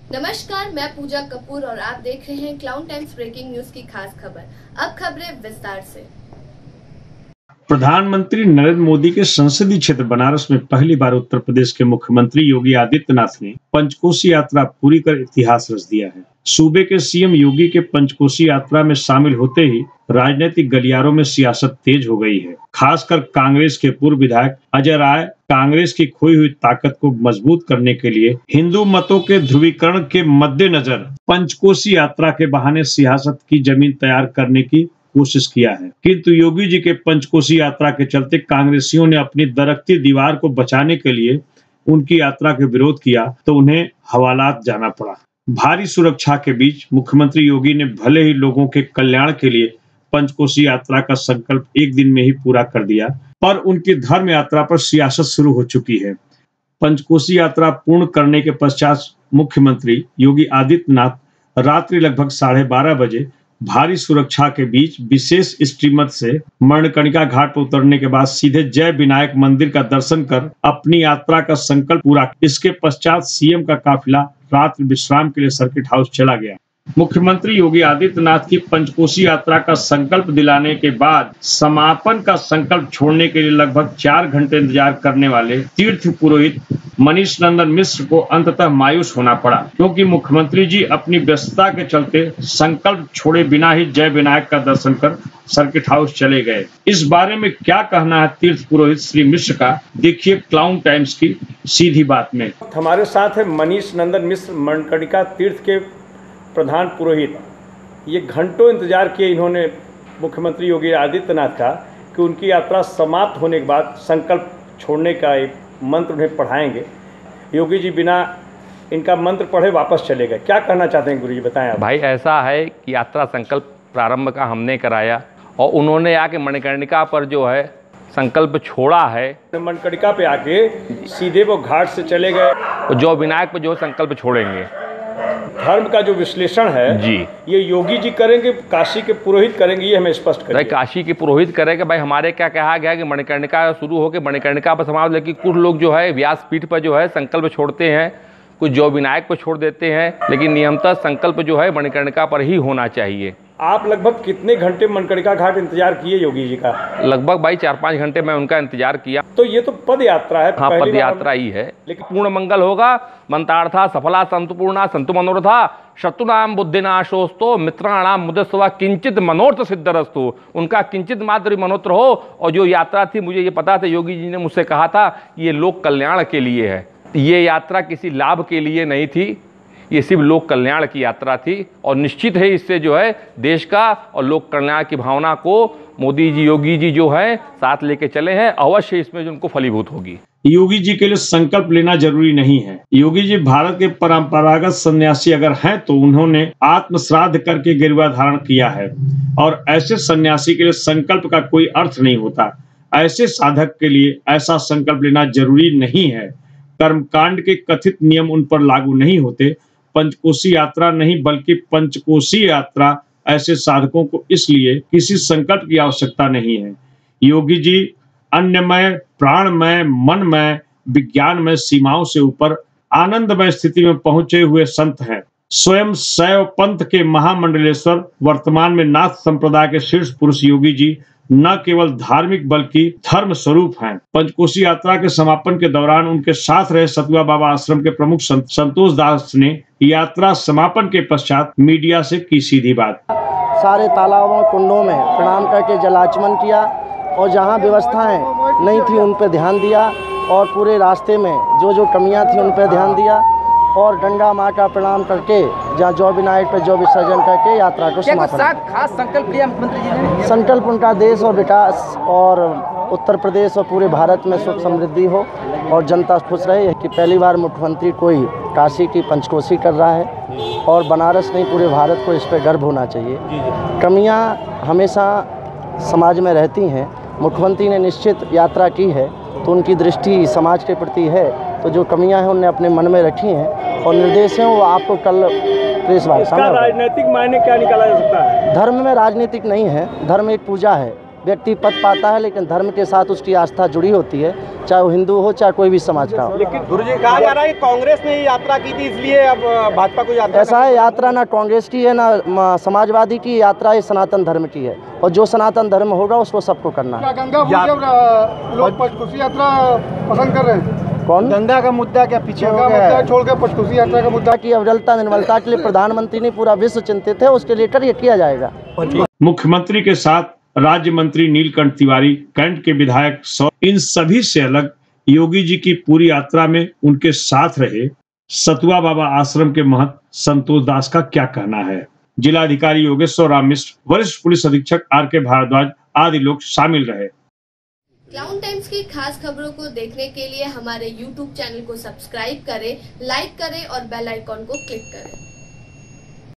नमस्कार, मैं पूजा कपूर और आप देख रहे हैं क्लाउन टाइम्स ब्रेकिंग न्यूज की खास खबर। अब खबरें विस्तार से। प्रधानमंत्री नरेंद्र मोदी के संसदीय क्षेत्र बनारस में पहली बार उत्तर प्रदेश के मुख्यमंत्री योगी आदित्यनाथ ने पंचकोसी यात्रा पूरी कर इतिहास रच दिया है। सूबे के सीएम योगी के पंचकोसी यात्रा में शामिल होते ही राजनीतिक गलियारों में सियासत तेज हो गई है। खासकर कांग्रेस के पूर्व विधायक अजय राय कांग्रेस की खोई हुई ताकत को मजबूत करने के लिए हिंदू मतों के ध्रुवीकरण के मद्देनजर पंचकोसी यात्रा के बहाने सियासत की जमीन तैयार करने की कोशिश किया है। किंतु योगी जी के पंचकोसी यात्रा के चलते कांग्रेसियों ने अपनी दरकती दीवार को बचाने के लिए उनकी यात्रा के विरोध किया तो उन्हें हवालात जाना पड़ा। भारी सुरक्षा के बीच मुख्यमंत्री योगी ने भले ही लोगों के कल्याण के लिए पंचकोसी यात्रा का संकल्प एक दिन में ही पूरा कर दिया, पर उनकी धर्म यात्रा पर सियासत शुरू हो चुकी है। पंचकोसी यात्रा पूर्ण करने के पश्चात मुख्यमंत्री योगी आदित्यनाथ रात्रि लगभग 12:30 बजे भारी सुरक्षा के बीच विशेष स्टीमर से मणिकर्णिका घाट पर उतरने के बाद सीधे जय विनायक मंदिर का दर्शन कर अपनी यात्रा का संकल्प पूरा। इसके पश्चात सीएम का काफिला रात्रि विश्राम के लिए सर्किट हाउस चला गया। मुख्यमंत्री योगी आदित्यनाथ की पंचकोसी यात्रा का संकल्प दिलाने के बाद समापन का संकल्प छोड़ने के लिए लगभग 4 घंटे इंतजार करने वाले तीर्थ पुरोहित मनीष नंदन मिश्र को अंततः मायूस होना पड़ा, क्योंकि मुख्यमंत्री जी अपनी व्यस्तता के चलते संकल्प छोड़े बिना ही जय विनायक का दर्शन कर सर्किट हाउस चले गए। इस बारे में क्या कहना है तीर्थ पुरोहित श्री मिश्र का, देखिए क्लाउन टाइम्स की सीधी बात में। हमारे साथ है मनीष नंदन मिश्र, मणिकर्णिका तीर्थ के प्रधान पुरोहित। ये घंटों इंतजार किए इन्होंने मुख्यमंत्री योगी आदित्यनाथ का कि उनकी यात्रा समाप्त होने के बाद संकल्प छोड़ने का एक मंत्र उन्हें पढ़ाएंगे। योगी जी बिना इनका मंत्र पढ़े वापस चले गए। क्या कहना चाहते हैं गुरु जी, बताएं आप। भाई ऐसा है कि यात्रा संकल्प प्रारंभ का हमने कराया और उन्होंने आके मणिकर्णिका पर जो है संकल्प छोड़ा है। मणिकर्णिका पे आके सीधे वो घाट से चले गए। जो विनायक पर जो संकल्प छोड़ेंगे। धर्म का जो विश्लेषण है जी, ये योगी जी करेंगे, काशी के पुरोहित करेंगे, ये हमें स्पष्ट करें। भाई काशी के पुरोहित करेंगे। भाई हमारे क्या कहा गया कि मणिकर्णिका शुरू होकर मणिकर्णिका पर समाप्त, लेकिन कुछ लोग जो है व्यासपीठ पर जो है संकल्प छोड़ते हैं, कुछ जो विनायक पर छोड़ देते हैं, लेकिन नियमतः संकल्प जो है मणिकर्णिका पर ही होना चाहिए। आप लगभग कितने घंटे मणिकर्णिका घाट इंतजार किए योगी जी का? लगभग भाई 4-5 घंटे मैं उनका इंतजार किया। तो ये तो पद यात्रा है। हाँ, पद यात्रा ही है, लेकिन पूर्ण मंगल होगा। मंत्रार्था सफला संतुपूर्णा संतु मनोरथा शत्रुनाम बुद्धिनाशोस्तो मित्राणाम मुदस्वा किंचित मनोर्थ सिद्धरस्तु। उनका किंचित मात्र मनोत्र हो। और जो यात्रा थी, मुझे ये पता था, योगी जी ने मुझसे कहा था ये लोक कल्याण के लिए है। ये यात्रा किसी लाभ के लिए नहीं थी, ये सिर्फ लोक कल्याण की यात्रा थी। और निश्चित है इससे जो है देश का और लोक कल्याण की भावना को मोदी जी, योगी जी जो है साथ लेके चले हैं। अवश्य इसमें जो उनको फलीभूत होगी। योगी जी के लिए संकल्प लेना जरूरी नहीं है। योगी जी भारत के परंपरागत सन्यासी अगर हैं तो उन्होंने आत्म श्राद्ध करके गेरुआ धारण किया है, और ऐसे सन्यासी के लिए संकल्प का कोई अर्थ नहीं होता। ऐसे साधक के लिए ऐसा संकल्प लेना जरूरी नहीं है। कर्मकांड के कथित नियम उन पर लागू नहीं होते। पंचकोसी यात्रा नहीं बल्कि पंचकोसी यात्रा ऐसे साधकों को इसलिए किसी संकल्प की आवश्यकता नहीं है। योगी जी अन्यमय, प्राणमय, मनमय, विज्ञानमय सीमाओं से ऊपर आनंदमय स्थिति में पहुंचे हुए संत हैं। स्वयं शैव पंथ के महामंडलेश्वर, वर्तमान में नाथ संप्रदाय के शीर्ष पुरुष योगी जी न केवल धार्मिक बल्कि धर्म स्वरूप हैं। पंचकोसी यात्रा के समापन के दौरान उनके साथ रहे सतुआ बाबा आश्रम के प्रमुख संतोष दास ने यात्रा समापन के पश्चात मीडिया से की सीधी बात। सारे तालाबों कुंडों में प्रणाम करके जलाचमन किया और जहाँ व्यवस्थाएं नहीं थी उन पर ध्यान दिया, और पूरे रास्ते में जो जो कमियां थी उन पर ध्यान दिया, और गंगा माँ का प्रणाम करके जहाँ जौ विनायक पर जौ विसर्जन करके यात्रा को समापन। खास संकल्प लिया मुख्यमंत्री जी ने? संकल्प उनका देश और विकास और उत्तर प्रदेश और पूरे भारत में सुख समृद्धि हो और जनता खुश रहे कि पहली बार मुख्यमंत्री कोई काशी की पंचकोसी कर रहा है, और बनारस नहीं पूरे भारत को इस पर गर्व होना चाहिए। कमियाँ हमेशा समाज में रहती हैं। मुख्यमंत्री ने निश्चित यात्रा की है तो उनकी दृष्टि समाज के प्रति है, तो जो कमियां हैं उन्हें अपने मन में रखी हैं, और निर्देश हैं वो आपको कल प्रेस वार्ता में। राजनीतिक मायने क्या निकाला जा सकता है? धर्म में राजनीतिक नहीं है, धर्म एक पूजा है, व्यक्ति पद पाता है, लेकिन धर्म के साथ उसकी आस्था जुड़ी होती है, चाहे वो हिंदू हो चाहे कोई भी समाज का हो। लेकिन गुरु जी कहा जा रहा है कि कांग्रेस ने यात्रा की थी इसलिए अब भाजपा को यात्रा ऐसा है, यात्रा ना कांग्रेस की है ना समाजवादी की, यात्रा ये सनातन धर्म की है, और जो सनातन धर्म होगा उसको सबको करना है। लोग पंचकोसी यात्रा पसंद कर रहे हैं। कौन? गंगा का मुद्दा क्या पीछे हो गया मुद्दा छोड़ के पंचकोसी यात्रा का मुद्दा की अविरलता निर्मलता के लिए प्रधानमंत्री ने पूरा विश्व चिंतित है, उसके लेकर ये किया जाएगा। मुख्यमंत्री के साथ राज्य मंत्री नीलकंठ तिवारी, कैंट के विधायक इन सभी से अलग योगी जी की पूरी यात्रा में उनके साथ रहे सतुआ बाबा आश्रम के महंत संतोष दास का क्या कहना है। जिलाधिकारी योगेश्वर राम मिश्र, वरिष्ठ पुलिस अधीक्षक आर.के. भारद्वाज आदि लोग शामिल रहे। क्लाउन टाइम्स की खास खबरों को देखने के लिए हमारे YouTube चैनल को सब्सक्राइब करें, लाइक करें और बेल आइकॉन को क्लिक करें।